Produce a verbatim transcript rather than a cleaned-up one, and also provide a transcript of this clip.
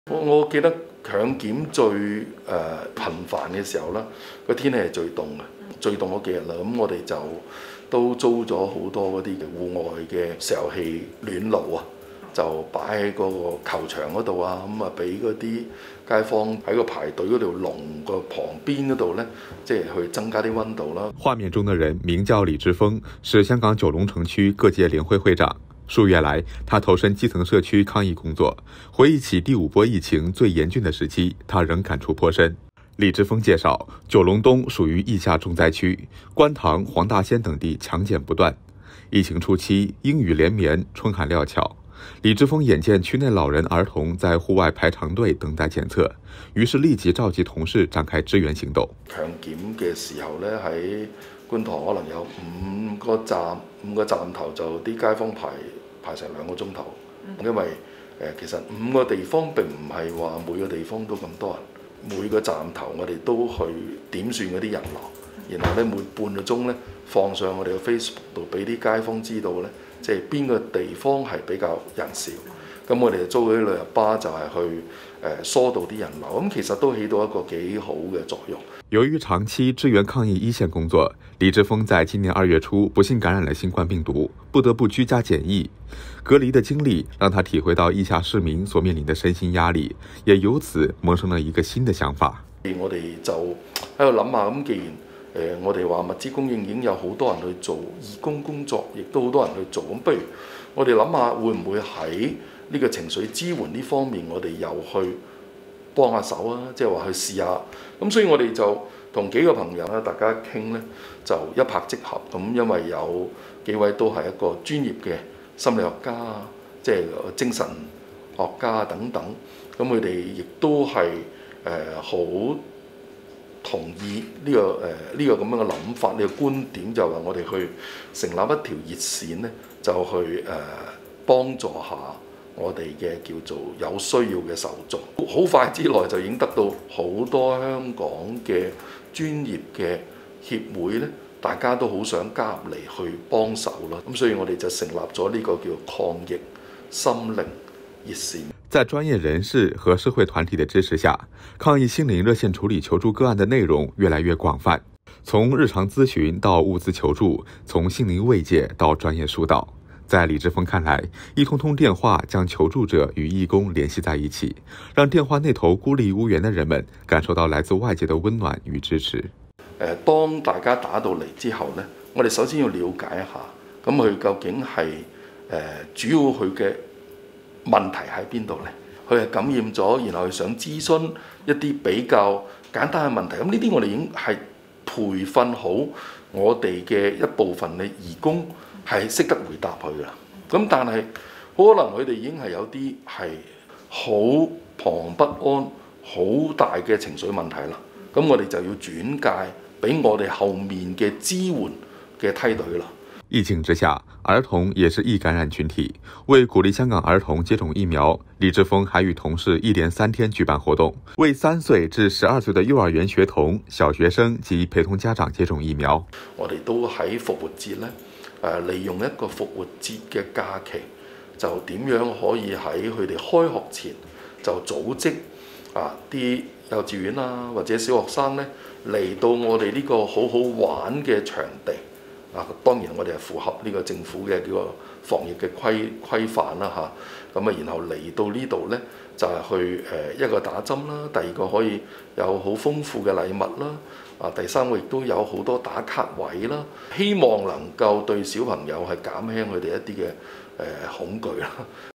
我我記得強檢最誒、呃、頻繁嘅時候啦，個天氣係最凍嘅，最凍嗰幾日啦。咁我哋就都租咗好多嗰啲嘅戶外嘅石油氣暖爐啊，就擺喺嗰個球場嗰度啊，咁啊俾嗰啲街坊喺個排隊嗰條龍個旁邊嗰度呢，即係去增加啲溫度啦。 畫面中的人名叫李之鋒，是香港九龍城區各界聯會會長。數月來，他投身基層社區抗疫工作。回憶起第五波疫情最嚴峻的時期，他仍感觸頗深。李之鋒介紹，九龍東屬於疫下重災區，觀塘、黃大仙等地強檢不斷。疫情初期，陰雨連綿，春寒料峭。李之鋒眼見區內老人兒童在戶外排長隊等待檢測，於是立即召集同事展開支援行動。 強檢嘅時候呢，喺觀塘可能有五個站，五個站頭就啲街坊排排成兩個鐘頭，因為誒、呃、其實五個地方並唔係話每個地方都咁多人，每個站頭我哋都去點算嗰啲人流，然後咧每半個鐘咧放上我哋嘅 Facebook 度俾啲街坊知道咧，即係邊個地方係比較人少，咁我哋就租嗰啲旅遊巴就係去誒、呃、疏導啲人流，咁其實都起到一個幾好嘅作用。 由於長期支援抗疫一線工作，李之鋒在今年二月初不幸感染了新冠病毒，不得不居家檢疫。隔離的經歷讓他體會到疫下市民所面臨的身心壓力，也由此萌生了一個新的想法。 我哋就喺度諗下，咁既然誒、呃、我哋話物資供應已經有好多人去做義工工作，亦都好多人去做，咁不如我哋諗下會唔會喺呢個情緒支援呢方面，我哋又去幫下手啊，即係話去試下。咁所以我哋就同幾個朋友咧，大家傾咧，就一拍即合。咁因為有幾位都係一個專業嘅心理學家啊，即係精神學家等等。咁佢哋亦都係誒好同意呢、這個誒呢、呃這個咁樣嘅諗法，呢、這個觀點，就話我哋去成立一條熱線咧，就去誒、呃、幫助下我哋嘅叫做有需要嘅受眾，好快之內就已經得到好多香港嘅專業嘅協會咧，大家都好想加入嚟去幫手啦。咁所以我哋就成立咗呢個叫抗疫心靈熱線。 在專業人士和社會團體的支持下，抗疫心靈熱線處理求助個案的內容越來越廣泛，從日常諮詢到物資求助，從心靈慰藉到專業疏導。在李之鋒看來，一通通電話將求助者與義工聯繫在一起，讓電話那頭孤立無援的人們感受到來自外界的溫暖與支持。 誒，當大家打到嚟之後呢，我哋首先要了解一下，咁佢究竟係誒主要佢嘅問題喺邊度呢？佢係感染咗，然後佢想諮詢一啲比較簡單嘅問題。咁呢啲我哋已經係培訓好我哋嘅一部分嘅義工。係識得回答佢噶啦，咁但係可能佢哋已經係有啲係好彷徨不安、好大嘅情緒問題啦。咁我哋就要轉介俾我哋後面嘅支援嘅梯隊啦。 疫情之下，兒童也是易感染群體。為鼓勵香港兒童接種疫苗，李之鋒還與同事一連三天舉辦活動，為三歲至十二歲的幼兒園學童、小學生及陪同家長接種疫苗。 我哋都喺復活節呢。誒利用一個復活節嘅假期，就點樣可以喺佢哋開學前就組織啊啲幼稚園啊或者小學生咧嚟到我哋呢個好好玩嘅場地啊！當然我哋係符合呢個政府嘅叫個防疫嘅規規範啦嚇。咁啊，然後嚟到呢度咧就係、是、去誒、呃、一個打針啦，第二個可以有好豐富嘅禮物啦。啊，第三個亦都有好多打卡位啦，希望能夠對小朋友係減輕佢哋一啲嘅誒恐懼啦。